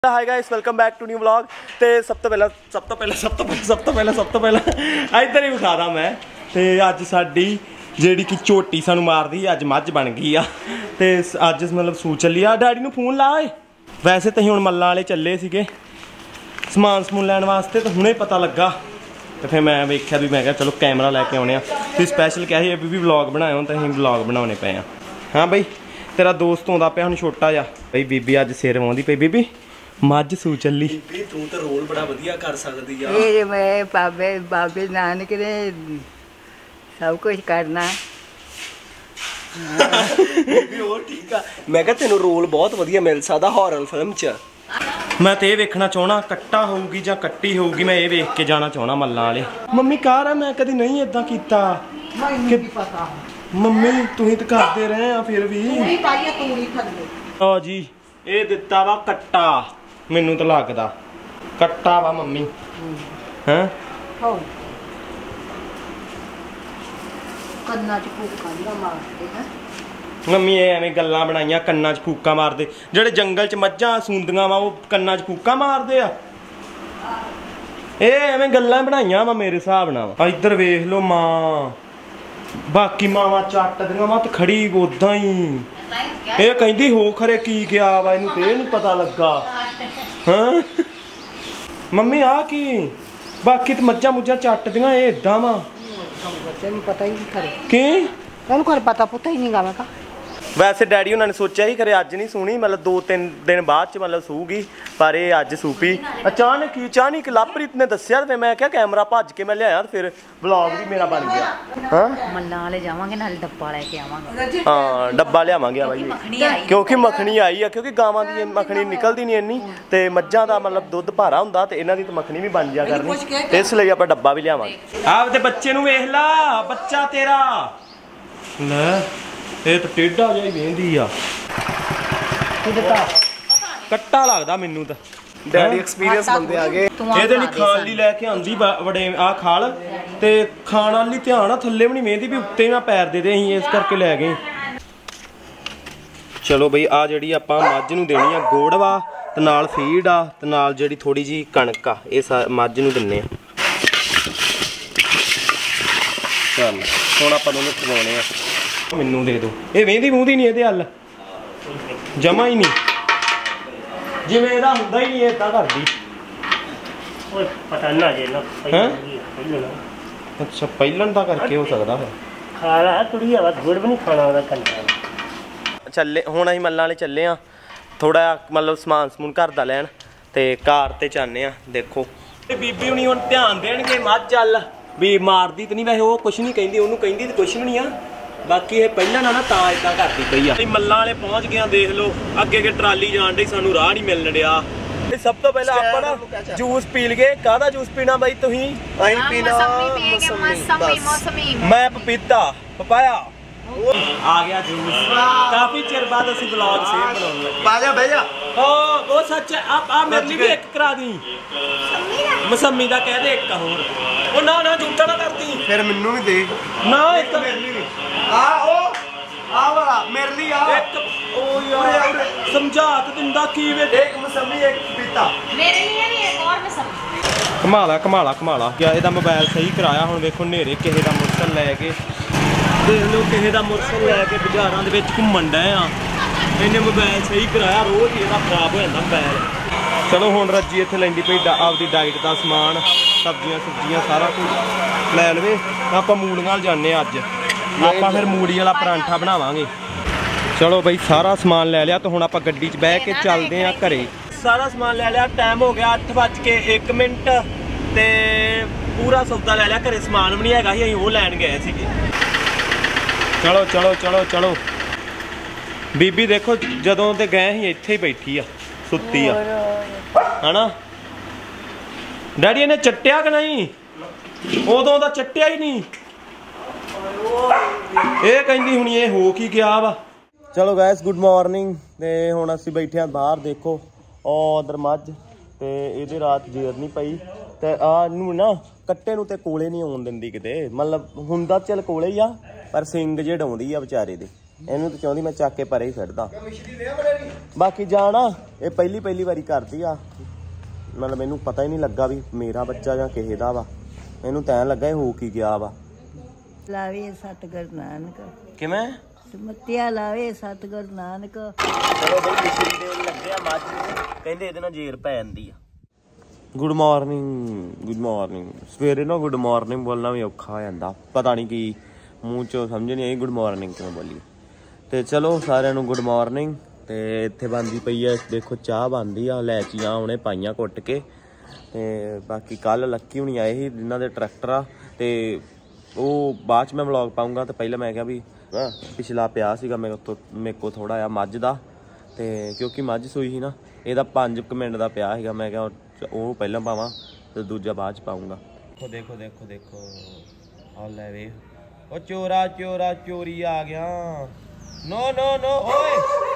Hi guys welcome back to new vlog. तो सब तो पहला इधर ही उठादा मैं ते अज साडी जेड़ी कि झोटी सानू मारदी अज मझ बन गई आ ते अज मतलब सू चली आ। डैडी नू फोन ला वैसे तो हुण मल्लां वाले चले सीगे समान समून लैण वास्ते तो हुणे पता लगा तो फिर मैं वेख्या भी मैं चलो कैमरा लैके आने तुसीं स्पैशल क्या अभी भी व्लॉग बनाए तो असीं व्लॉग बनाने पे आ। हाँ बई तेरा दोस्त आउंदा पिया हुण छोटा जा बई बीबी अज सिर वाउंदी पई। बीबी मझ सू चली तू तो रोल बड़ा वधिया कर सकदी आ। ये मैं बाबे नानक ने सब कुछ करना ठीक आ। मैं कहा तेनू रोल बहुत वधिया मिल सकदा हॉरर फिल्म च। मैं तो ये वेखना चाहना कट्टा होगी या कट्टी होगी मैं ये वेख के जाना चाहना मल्लां वाले। मम्मी कार है मैं कभी नहीं इदा किया मम्मी तुसीं तो करते रहे आ फिर भी हाँ जी ये दिता वा कट्टा मैनू तो लगदा कट्टा वा मम्मी हैं मम्मी एवें गल्लां बनाइयां कन्ना च फूका मारदे जेड़े जंगल च मज्जां सूंदियां वा वो कन्ना च फूका मारदे आ। एवें गल्लां बनाइयां वा मेरे हिसाब नाल। इधर वेख लो मां बाकी मावां चट्टदियां वा ते खड़ी उदां ही ये कहंदी हो खरे की गया वा इनू ते नहीं पता लगा। हाँ मम्मी आ की बाकी तो मज्जां मुज्जां चट्टदियां ये इदां वा पता ही नहीं करे की कर पता पुता ही नहीं गा। वैसे डैडी उन्होंने सोचा ही करे अज नहीं सूनी मतलब 2-3 दिन बाद मतलब सूगी पर ये अज सूपी अचानक लवप्रीत ने दसिया तो मैं क्या कैमरा भज के मैं लिया फिर व्लॉग भी मेरा बन गया। हाँ मल्लां वाले जावांगे नाल डब्बा लेके आवांगे। हाँ डब्बा लियावांगे भाई क्योंकि मखनी आई है क्योंकि गावां दी मखनी निकलदी नहीं इन्नी ते मज्जां दा मतलब दुध भारा हुंदा ते इन्हां दी तो मखनी भी बन जा करनी इसलिए आपां डब्बा भी लियावांगे। आप ते बच्चे नूं वेख ला बच्चा तेरा ले ये तो टेढ़ा जिहा ही वेंदी आ कट्टा लगदा मैनू तो। डैडी एक्सपीरियंस बंदे आ गए ਇਹਦੇ ਲਈ ਖਾਣ ਲਈ ਲੈ ਕੇ ਆਂਦੀ ਬੜੇ ਆ ਖਾਲ ਤੇ ਖਾਣ ਵਾਲੀ ਧਿਆਨ ਆ ਥੱਲੇ ਵੀ ਨਹੀਂ ਵੇਂਦੀ ਵੀ ਉੱਤੇ ਨਾ ਪੈਰ ਦੇ ਦੇ ਅਸੀਂ ਇਸ ਕਰਕੇ ਲੈ ਗਏ। ਚਲੋ ਬਈ ਆ ਜਿਹੜੀ ਆਪਾਂ ਮੱਝ ਨੂੰ ਦੇਣੀ ਆ ਗੋੜ ਵਾ ਤੇ ਨਾਲ ਫੀਡ ਆ ਤੇ ਨਾਲ ਜਿਹੜੀ ਥੋੜੀ ਜੀ ਕਣਕ ਆ ਇਹ ਮੱਝ ਨੂੰ ਦਿੰਨੇ ਆ। ਚੱਲ ਹੁਣ ਆਪਾਂ ਨੂੰ ਖਵਾਉਣੇ ਆ ਮੈਨੂੰ ਦੇ ਦੋ ਇਹ ਵੇਂਦੀ ਮੂੰਹਦੀ ਨਹੀਂ ਇਹਦੇ ਹੱਲ ਜਮਾ ਹੀ ਨਹੀਂ ਜਿਵੇਂ ਇਹਦਾ ਹੁੰਦਾ ਹੀ ਨਹੀਂ ਇਦਾਂ ਕਰਦੀ। ਓਏ ਪਤਾ ਨਾ ਜੇ ਨਾ ਅੱਛਾ ਪਹਿਲਣ ਦਾ ਕਰਕੇ ਹੋ ਸਕਦਾ ਫਿਰ ਖਾਣਾ ਕੁੜੀ ਆ ਗੁੜ ਵੀ ਨਹੀਂ ਖਾਣਾ ਉਹਦਾ ਕੰਨਾ ਚੱਲੇ ਹੁਣ ਅਸੀਂ ਮੱਲਾਂ ਵਾਲੇ ਚੱਲੇ ਆ ਥੋੜਾ ਮਤਲਬ ਸਮਾਨ ਸਮੂਨ ਘਰ ਦਾ ਲੈਣ ਤੇ ਕਾਰ ਤੇ ਚਾਹਨੇ ਆ। ਦੇਖੋ ਇਹ ਬੀਬੀ ਹੁਣੀ ਹੁਣ ਧਿਆਨ ਦੇਣਗੇ ਮੱਝ ਚੱਲ ਵੀ ਮਾਰਦੀ ਤੇ ਨਹੀਂ ਵੈਸੇ ਉਹ ਕੁਛ ਨਹੀਂ ਕਹਿੰਦੀ ਉਹਨੂੰ ਕਹਿੰਦੀ ਤੇ ਕੁਛ ਵੀ ਨਹੀਂ ਆ ਬਾਕੀ ਇਹ ਪਹਿਲਾਂ ਨਾ ਤਾਂ ਇਦਾਂ ਕਰਦੀ ਪਈ ਆ। ਮੱਲਾਂ ਵਾਲੇ ਪਹੁੰਚ ਗਏ ਦੇਖ ਲਓ ਅੱਗੇ ਟਰਾਲੀ ਜਾਣ ਡਈ ਸਾਨੂੰ ਰਾਹ ਨਹੀਂ ਮਿਲਣ ਡਿਆ। ਸਭ ਤੋਂ ਪਹਿਲਾਂ ਆਪਾਂ ਨਾ ਜੂਸ ਪੀ ਲਈਏ। ਕਾਹਦਾ ਜੂਸ ਪੀਣਾ ਬਾਈ ਤੁਸੀਂ? ਅਸੀਂ ਪੀਣਾ मौसमी ਮੈਂ ਪਪੀਤਾ ਪਪਾਇਆ आ गया जूस। काफी चिर बाद ਅਸੀਂ ब्लॉग शेयर बनाने लगे। बाजा बह जा ओ वो सच है आप मेरे लिए भी एक करा दी मौसमी दा कह दे एक और ओ ना ना झूठा ना करती फिर मेनू भी दे ना एक मेरे लिए भी आ ओ आ वाला मेरे लिए आ एक ओ यार समझा तो दिंदा की वे एक मौसमी एक पपीता मेरे लिए भी एक और मौसमी कमाला क्या ਇਹਦਾ ਮੋਬਾਈਲ ਸਹੀ ਕਰਾਇਆ ਹੁਣ ਵੇਖੋ ਹਨੇਰੇ ਕਿਸੇ ਦਾ ਮੁਰਸਲ ਲੈ ਕੇ ਦੇਖ ਲਓ ਕਿਸੇ ਦਾ ਮੁਰਸਲ ਲੈ ਕੇ ਬਾਜ਼ਾਰਾਂ ਦੇ ਵਿੱਚ ਘੁੰਮਣ ਡਏ ਆ ਇਹਨੇ ਮੋਬਾਈਲ ਸਹੀ ਕਰਾਇਆ ਰੋਜ਼ ਇਹਦਾ ਖਰਾਬ ਹੋ ਜਾਂਦਾ ਮੋਬਾਈਲ। ਚਲੋ ਹੁਣ ਰੱਜੀ ਇੱਥੇ ਲੈਂਦੀ ਪਈ ਆਪਦੀ ਡਾਈਟ ਦਾ ਸਮਾਨ ਸਬਜ਼ੀਆਂ ਸਾਰਾ ਕੁਝ ਲੈ ਲਵੇ। ਆਪਾਂ ਮੂਲੀਆਂ ਨਾਲ ਜਾਂਦੇ ਅੱਜ ਆਪਾਂ ਫਿਰ ਮੂਲੀ ਵਾਲਾ ਪਰਾਂਠਾ ਬਣਾਵਾਂਗੇ। ਚਲੋ ਬਈ ਸਾਰਾ ਸਮਾਨ ਲੈ ਲਿਆ ਤਾਂ ਹੁਣ ਆਪਾਂ ਗੱਡੀ 'ਚ ਬਹਿ ਕੇ ਚੱਲਦੇ ਆ ਘਰੇ। ਸਾਰਾ ਸਮਾਨ ਲੈ ਲਿਆ ਟਾਈਮ ਹੋ ਗਿਆ 8:01 ਤੇ ਪੂਰਾ ਸੌਦਾ ਲੈ ਲਿਆ ਘਰੇ ਸਮਾਨ ਵੀ ਨਹੀਂ ਹੈਗਾ ਸੀ ਅਸੀਂ ਉਹ ਲੈਣ ਗਏ ਸੀਗੇ। ਚਲੋ ਬੀਬੀ ਦੇਖੋ ਜਦੋਂ ਤੇ ਗਏ ਸੀ ਇੱਥੇ ਹੀ ਬੈਠੀ ਆ ਸੁੱਤੀ ਆ ਹਨਾ। ਡੈਡੀ ਇਹਨੇ ਚੱਟਿਆ ਕਿ ਨਹੀਂ? ਉਦੋਂ ਦਾ ਚੱਟਿਆ ਹੀ ਨਹੀਂ ਇਹ ਕਹਿੰਦੀ ਹੁਣੀ ਇਹ ਹੋ ਕੀ ਗਿਆ ਵਾ। ਚਲੋ ਗਾਇਸ ਗੁੱਡ ਮਾਰਨਿੰਗ ਤੇ ਹੁਣ ਅਸੀਂ ਬੈਠੇ ਆ ਬਾਹਰ ਦੇਖੋ ਉਹ ਉਧਰ ਮੱਝ ਤੇ ਇਹਦੇ ਰਾਤ ਜੇਰ ਨਹੀਂ ਪਈ ਤੇ ਆ ਇਹਨੂੰ ਨਾ ਕੱਟੇ ਨੂੰ ਤੇ ਕੋਲੇ ਨਹੀਂ ਆਉਣ ਦਿੰਦੀ ਕਿਤੇ ਮਤਲਬ ਹੁੰਦਾ ਚੱਲ ਕੋਲੇ ਹੀ ਆ ਪਰ ਸਿੰਗ ਜੇ ਡਾਉਂਦੀ ਆ ਵਿਚਾਰੇ ਦੇ ਇਹਨੂੰ ਤਾਂ ਚਾਹੁੰਦੀ ਮੈਂ ਚੱਕ ਕੇ ਪਰੇ ਹੀ ਛੱਡਦਾ। ਬਾਕੀ ਜਾਣਾ ਇਹ ਪਹਿਲੀ ਵਾਰੀ ਕਰਦੀ ਆ, ਮਤਲਬ ਮੈਨੂੰ ਪਤਾ ਹੀ ਨਹੀਂ ਲੱਗਾ ਵੀ ਮੇਰਾ ਬੱਚਾ ਜਾਂ ਕਿਸੇ ਦਾ ਵਾ। ਮੈਨੂੰ ਤਾਂ ਐਂ ਲੱਗਾ ਇਹ ਹੋ ਕੀ ਗਿਆ ਵਾ। ਲਾਵੇ ਸਤਿਗੁਰ ਨਾਨਕ। ਕਿਵੇਂ ਮੱਤਿਆ ਲਾਵੇ ਸਤਿਗੁਰ ਨਾਨਕ। ਚਲੋ ਬਈ ਮਿਸ਼ਰੀ ਦੇਣ ਲੱਗਿਆ ਮੱਝ ਨੂੰ, ਕਹਿੰਦੇ ਇਹਦੇ ਨਾਲ ਜੇਰ ਪੈ ਜਾਂਦੀ ਆ। Good morning. ਸਵੇਰੇ ਨਾ ਗੁੱਡ ਮਾਰਨਿੰਗ ਬੋਲਣਾ ਵੀ ਔਖਾ ਹੋ ਜਾਂਦਾ, ਪਤਾ ਨਹੀਂ ਕੀ ਮੂੰਹ ਚੋਂ ਸਮਝ ਨਹੀਂ ਆਈ ਗੁੱਡ ਮਾਰਨਿੰਗ ਕਿਵੇਂ ਬੋਲੀ। ਤੇ ਚਲੋ ਸਾਰਿਆਂ ਨੂੰ ਗੁੱਡ ਮਾਰਨਿੰਗ। ਤੇ ਇੱਥੇ ਬਣਦੀ ਪਈ ਆ, ਦੇਖੋ ਚਾਹ ਬਣਦੀ ਆ, ਇਲਾਇਚੀਆਂ ਉਹਨੇ ਪਾਈਆਂ ਕੁੱਟ ਕੇ। ਤੇ ਬਾਕੀ ਕੱਲ ਲੱਕੀ ਹੁਣੀ ਆਏ ਸੀ ਜਿਨ੍ਹਾਂ ਦੇ ਟਰੈਕਟਰ ਆ, ਤੇ ਉਹ ਬਾਅਦ ਚ ਮੈਂ ਵਲੌਗ ਪਾਊਂਗਾ। ਤੇ ਪਹਿਲਾਂ ਮੈਂ ਕਿਹਾ ਵੀ ਪਿਛਲਾ ਪਿਆ ਸੀਗਾ ਮੇਰੇ ਕੋਲ ਥੋੜਾ ਜਿਹਾ ਮੱਝ ਦਾ, ਤੇ ਕਿਉਂਕਿ ਮੱਝ ਸੂਈ ਸੀ ਨਾ, ਇਹਦਾ 5 ਮਿੰਟ ਦਾ ਪਿਆ ਸੀਗਾ। ਮੈਂ ਕਿਹਾ ਉਹ ਪਹਿਲਾਂ ਪਾਵਾਂ ਤੇ ਦੂਜਾ ਬਾਅਦ ਚ ਪਾਊਂਗਾ। ਦੇਖੋ ਆ ਲੈ ਵੇ, ਉਹ ਚੋਰੀ ਆ ਗਿਆ। ਨੋ ਓਏ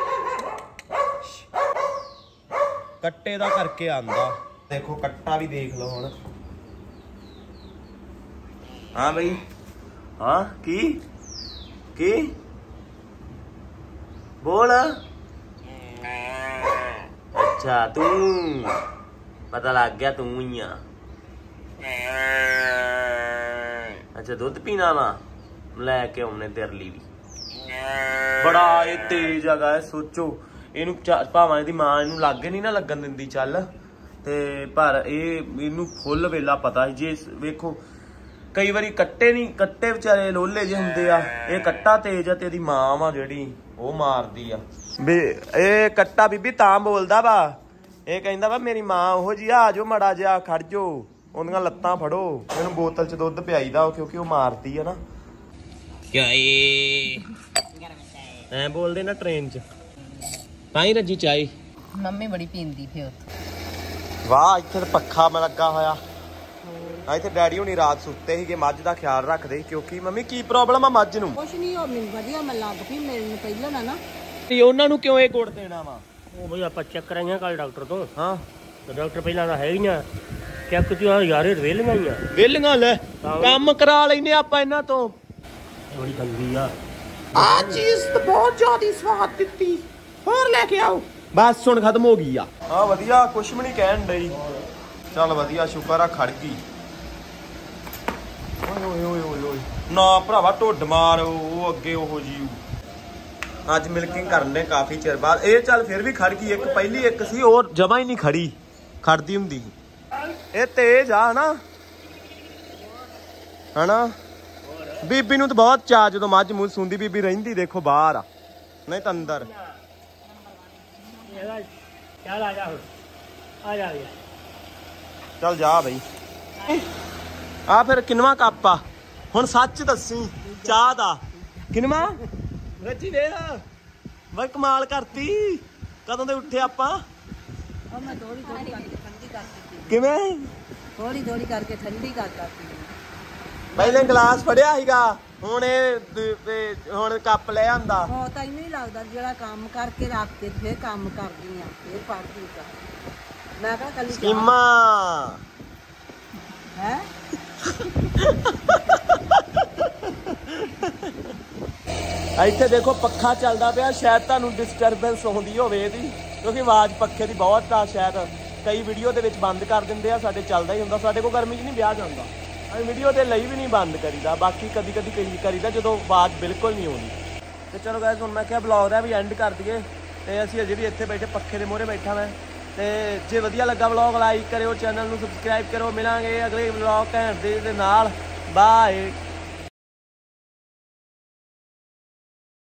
ਕੱਟੇ ਦਾ ਕਰਕੇ ਆਂਦਾ। ਦੇਖੋ ਕੱਟਾ ਵੀ ਦੇਖ ਲਓ ਹੁਣ। ਹਾਂ ਬਈ, ਹਾਂ ਕੀ ਬੋਲ। ਅੱਛਾ ਤੂੰ, ਪਤਾ ਲੱਗ ਗਿਆ ਤੂੰ ਹੀ ਆ। ਅੱਛਾ ਦੁੱਧ ਪੀਣਾ ਵਾ, ਲੈ ਕੇ ਆਉਣੇ ਤੇਰੇ ਲਈ ਵੀ। ਬੜਾ ਇਹ ਤੇਜ਼ ਹੈਗਾ, ਸੋਚੋ ਇਹਨੂੰ ਭਾਵਾਂ ਇਹਦੀ ਮਾਂ ਇਹਨੂੰ ਲਾਗੇ ਨਹੀਂ ਨਾ ਲੱਗਣ ਦਿੰਦੀ ਚੱਲ, ਤੇ ਪਰ ਇਹਨੂੰ ਫੁੱਲ ਵੇਲਾ ਪਤਾ ਜੇ ਵੇਖੋ ਕਈ ਵਾਰੀ ਕੱਟੇ ਵਿਚਾਰੇ ਲੋਲੇ ਜਿਹੇ ਹੁੰਦੇ ਆ। ਇਹ ਕੱਟਾ ਤੇਜ਼ ਆ ਤੇ ਇਹਦੀ ਮਾਂ ਵਾ ਜਿਹੜੀ ਉਹ ਮਾਰਦੀ ਆ। ਇਹ ਕੱਟਾ ਬੀਬੀ ਤਾਂ ਬੋਲਦਾ ਵਾ, ਇਹ ਕਹਿੰਦਾ ਵਾ ਮੇਰੀ ਮਾਂ ਉਹੋ ਜੀ ਆ ਜਾਓ ਮੜਾ ਜਿਹਾ ਖੜ ਜਾਓ, ਉਹਦੀਆਂ ਲੱਤਾਂ ਫੜੋ। ਇਹਨੂੰ ਬੋਤਲ ਚ ਦੁੱਧ ਪਿਆਈਦਾ ਕਿਉਂਕਿ ਉਹ ਮਾਰਦੀ ਆ ਨਾ। ਕਿਆ ਐ ਬੋਲਦੇ ਨਾ ਟ੍ਰੇਨ ਚ ਤਾਂ ਹੀ ਰੱਜੀ ਚਾਈ। ਮੰਮੀ ਬੜੀ ਪੀਂਦੀ ਫਿਰ। ਵਾਹ ਇੱਥੇ ਤਾਂ ਪੱਖਾ ਮੈਂ ਲੱਗਾ ਹੋਇਆ। ਇੱਥੇ ਡੈਡੀ ਹੁਣੀ ਰਾਤ ਸੁੱਤੇ ਸੀਗੇ, ਮੱਝ ਦਾ ਖਿਆਲ ਰੱਖਦੇ। ਕਿਉਂਕਿ ਮੰਮੀ ਕੀ ਪ੍ਰੋਬਲਮ ਆ ਮੱਝ ਨੂੰ? ਕੁਛ ਨਹੀਂ, ਉਹ ਮੈਨੂੰ ਵਧੀਆ ਮੈਂ ਲੱਗ ਪਈ ਮੈਨੂੰ ਪਹਿਲਾਂ ਨਾ। ਤੇ ਉਹਨਾਂ ਨੂੰ ਕਿਉਂ ਇਹ ਗੁੜ ਦੇਣਾ ਵਾ? ਉਹ ਬਈ ਆਪਾਂ ਚੈੱਕ ਕਰਾਈਆਂ ਕੱਲ ਡਾਕਟਰ ਤੋਂ। ਹਾਂ ਤੇ ਡਾਕਟਰ ਪਹਿਲਾਂ ਤਾਂ ਹੈ ਹੀ ਨਾ ਚੈੱਕ ਤੂੰ ਯਾਰ ਵੇਲੀਆਂ ਹੀ ਆ। ਵੇਲੀਆਂ ਲੈ ਕੰਮ ਕਰਾ ਲੈਨੇ ਆਪਾਂ ਇਹਨਾਂ ਤੋਂ। ਬੜੀ ਗੰਦੀ ਆ ਆ ਚੀਜ਼ ਤਾਂ ਬਹੁਤ ਜ਼ਿਆਦਾ ਸਵਾਦ ਦਿੱਤੀ, ਹੋਰ ਲੈ ਕੇ ਆਓ। ਬਸ ਹੁਣ ਖਤਮ ਹੋ ਗਈ ਆ। ਹਾਂ ਵਧੀਆ, ਕੁਛ ਵੀ ਨਹੀਂ ਕਹਿਣ ਡਈ। ਚੱਲ ਵਧੀਆ, ਸ਼ੁਕਰ ਆ ਖੜ ਗਈ। ਓਏ ਨਾ ਭਰਾਵਾ ਢੁੱਡ ਮਾਰ, ਉਹ ਅੱਗੇ ਉਹੋ ਜੀ। ਅੱਜ ਮਿਲਕਿੰਗ ਕਰਨ ਦੇ ਕਾਫੀ ਚਿਰ ਬਾਅਦ ਇਹ ਚੱਲ ਫਿਰ ਵੀ ਖੜ ਗਈ। ਇੱਕ ਪਹਿਲੀ ਇੱਕ ਸੀ ਉਹ ਜਮਾ ਹੀ ਨਹੀਂ ਖੜਦੀ ਹੁੰਦੀ। ਇਹ ਤੇਜ਼ ਆ ਹਨਾ। ਬੀਬੀ ਨੂੰ ਤਾਂ ਬਹੁਤ ਚਾਅ ਜਦੋਂ ਮੱਝ ਮੂੰਹ ਸੁੰਦੀ। ਬੀਬੀ ਰਹਿੰਦੀ ਦੇਖੋ ਬਾਹਰ ਆ, ਨਹੀਂ ਤਾਂ ਅੰਦਰ। ਚੱਲ ਆ ਜਾ ਹੁਣ, ਆ ਜਾ ਚੱਲ ਜਾ ਬਈ। ਆ ਫਿਰ ਕਿੰਨਵਾਂ ਕੱਪ ਆ ਹੁਣ? ਸੱਚ ਦੱਸੀ ਚਾਹ ਦਾ ਕਿੰਨਵਾਂ? ਰੱਜੀ ਵੇ ਬਈ ਕਮਾਲ ਕਰਤੀ। ਕਦੋਂ ਦੇ ਉੱਠੇ ਆਪਾਂ? ਉਹ ਮੈਂ ਥੋੜੀ ਕਰਕੇ ਠੰਡੀ ਕਰ ਦਿੱਤੀ। ਕਿਵੇਂ? ਥੋੜੀ ਕਰਕੇ ਠੰਡੀ ਕਰ ਦਿੱਤੀ। ਪਹਿਲੇ ਗਲਾਸ ਫੜਿਆ ਸੀਗਾ, ਹੁਣ ਹੁਣ ਕੱਪ ਲੈ ਆਂਦਾ। ਉਹ ਤਾਂ ਨਹੀਂ ਲੱਗਦਾ ਜਿਹੜਾ ਕੰਮ ਕਰਕੇ ਰੱਖ ਕੇ ਫਿਰ ਕੰਮ ਕਰਦੀ ਆ, ਫਿਰ ਪੜਦੀ ਆ। ਮੈਂ ਕਿਹਾ ਕੱਲੀ ਸਕੀਮਾ ਹੈ। ਇੱਥੇ ਦੇਖੋ ਪੱਖਾ ਚੱਲਦਾ ਪਿਆ, ਸ਼ਾਇਦ ਤੁਹਾਨੂੰ ਡਿਸਟਰਬੈਂਸ ਹੁੰਦੀ ਹੋਵੇ ਇਹਦੀ, ਕਿਉਂਕਿ ਆਵਾਜ਼ ਪੱਖੇ ਦੀ ਬਹੁਤ ਆ। ਸ਼ਾਇਦ ਕਈ ਵੀਡੀਓ ਦੇ ਵਿੱਚ ਬੰਦ ਕਰ ਦਿੰਦੇ ਆ, ਸਾਡੇ ਚੱਲਦਾ ਹੀ ਹੁੰਦਾ। ਸਾਡੇ ਕੋਲ ਗਰਮੀ 'ਚ ਨਹੀਂ ਵਿਆਹ ਜਾਂਦਾ, ਅਸੀਂ ਵੀਡੀਓ ਦੇ ਲਈ ਵੀ ਨਹੀਂ ਬੰਦ ਕਰੀਦਾ। ਬਾਕੀ ਕਦੀ ਕਰੀਦਾ ਜਦੋਂ ਆਵਾਜ਼ ਬਿਲਕੁਲ ਨਹੀਂ ਆਉਂਦੀ। ਤੇ ਚਲੋ ਗਾਇਸ ਹੁਣ ਮੈਂ ਕਿਹਾ ਬਲੌਗ ਦਾ ਵੀ ਐਂਡ ਕਰ ਦਈਏ। ਤੇ ਅਸੀਂ ਅਜੇ ਵੀ ਇੱਥੇ ਬੈਠੇ ਪੱਖੇ ਦੇ ਮੂਹਰੇ ਬੈਠਾ ਮੈਂ। ਤੇ ਜੇ ਵਧੀਆ ਲੱਗਾ ਵਲੌਗ ਲਾਈਕ ਕਰਿਓ, ਚੈਨਲ ਨੂੰ ਸਬਸਕ੍ਰਾਈਬ ਕਰੋ। ਮਿਲਾਂਗੇ ਅਗਲੇ ਵਲੌਗ ਘੈਂਟ ਦੇ ਨਾਲ। ਬਾਏ।